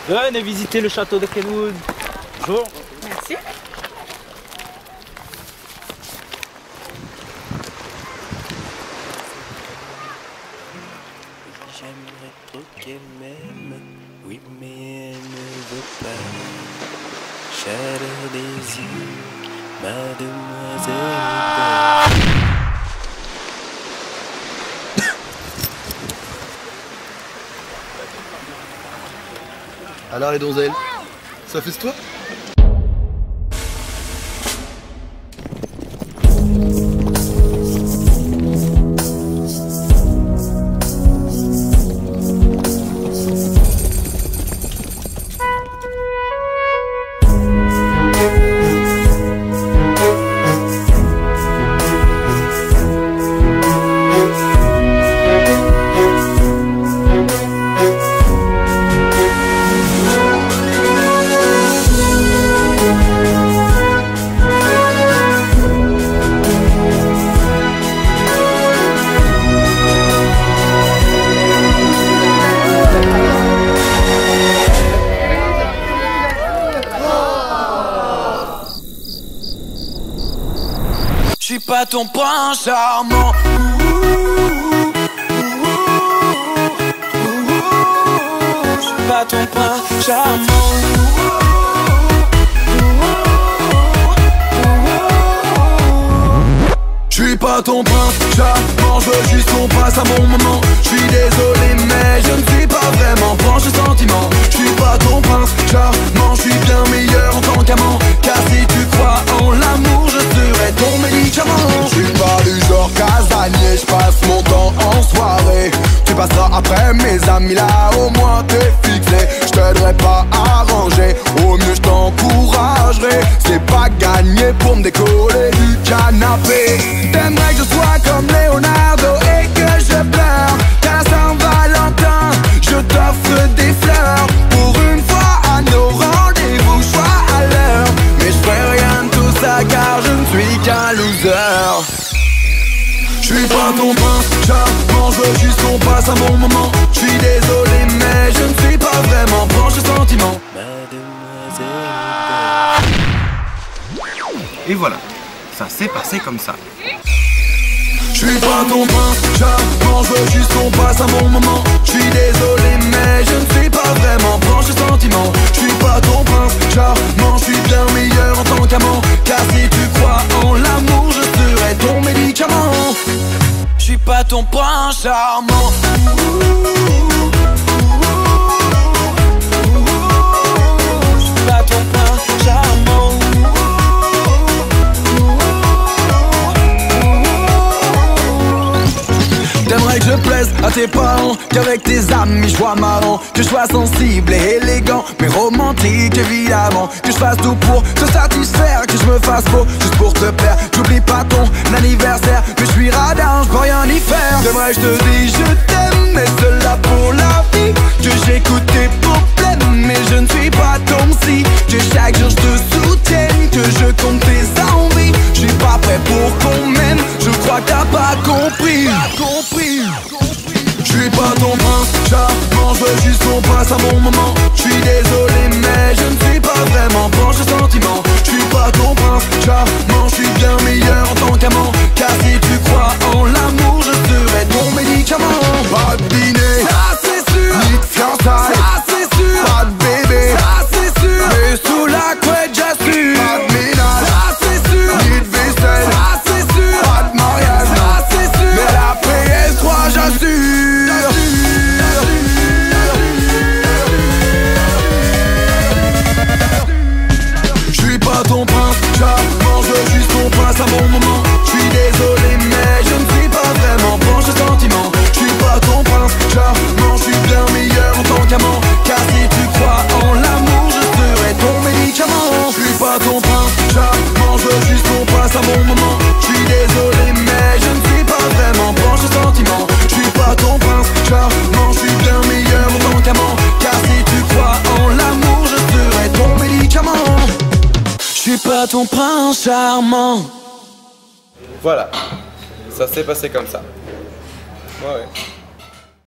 Venez visiter le château de Kenwood. Bonjour. Merci. J'aimerais trop qu'elle m'aime, oui mais elle ne veut pas. Chaleur des yeux, mademoiselle belle. Alors les donzelles, ça fait toi? Je suis pas ton prince charmant. Je suis pas ton prince charmant. Je suis pas ton prince charmant, je veux juste qu'on passe un bon moment. Je suis désolé mais je ne suis pas vraiment branché sentiment. Je suis pas ton prince charmant, je suis bien meilleur en tant qu'amant. Car si tu crois en l'amour, je serai ton médicament. Je suis pas du genre casanier, je passe mon temps en soirée. Tu passeras après mes amis, là au moins t'es fixé. Je t'aiderai pas à ranger, au mieux je t'encouragerai. C'est pas gagné pour me décoller du canapé. T'aimerais que je sois comme Leonardo et que je pleure. Qu'à Saint-Valentin, je t'offre des fleurs. Pour une fois à nos rendez-vous, sois à l'heure. Mais je ferai rien de tout ça car je ne suis qu'un loser. Je suis pas ton prince charmant, je veux juste qu'on passe un bon moment. Je suis désolé mais je ne suis pas vraiment branché sentiment. Mademoiselle. Et voilà, ça s'est passé comme ça. Je suis pas ton prince charmant, je veux juste qu'on passe un bon moment. Je suis désolé mais je ne suis pas vraiment branché sentiment. Je suis pas ton prince charmant, je suis bien meilleur en tant qu'amant. Car si tu crois en l'amour, je serai ton médicament. Je suis pas ton prince charmant. Je suis pas ton prince charmant. T'aimerais que je plaise à tes parents, qu'avec tes amis je sois marrant, que je sois sensible et élégant, mais romantique évidemment. Que je fasse tout pour te satisfaire, que je me fasse beau juste pour te plaire. J'oublie pas ton anniversaire, mais je suis radin, je peux rien y faire. T'aimerais que je te dise je t'aime, mais cela pour la vie. Que j'écoute tes problèmes, mais je ne suis pas ton psy. Que chaque jour je te soutienne, que je compte tes envies. Je suis pas prêt pour qu'on m'aime, je crois que t'as pas compris. Je suis pas ton prince charmant, je veux juste qu'on passe un bon moment. Je suis désolé mais je ne suis pas vraiment branché sentiment. Je suis pas ton prince charmant, je suis bien meilleur en tant qu'amant. Car si tu crois en l'amour, je serai ton médicament. Pas de dîner, Ça c'est sûr, ni de fiançailles, ça c'est sûr, pas de bébé, ça c'est sûr, mais sous la couette j'assure. Pas de ménage, ça c'est sûr, ni de vaisselle, ça c'est sûr, pas de mariage, ça c'est sûr. mais la PS3 j'assure. Je suis pas ton prince charmant, je veux juste qu'on passe un bon moment. Je suis désolé mais je ne suis pas vraiment branché sentiment. Je suis pas ton prince charmant, je suis bien meilleur en tant qu'amant. Car si tu crois en l'amour, je serai ton médicament. Je suis pas ton prince charmant, je veux juste qu'on passe un bon moment. Je suis désolé mais je ne suis pas vraiment branché sentiment. Je suis pas ton prince charmant, je suis bien meilleur en tant qu'amant. Car si tu crois en l'amour, je serai ton médicament. Je suis pas ton prince charmant. Voilà, ça s'est passé comme ça. Ouais.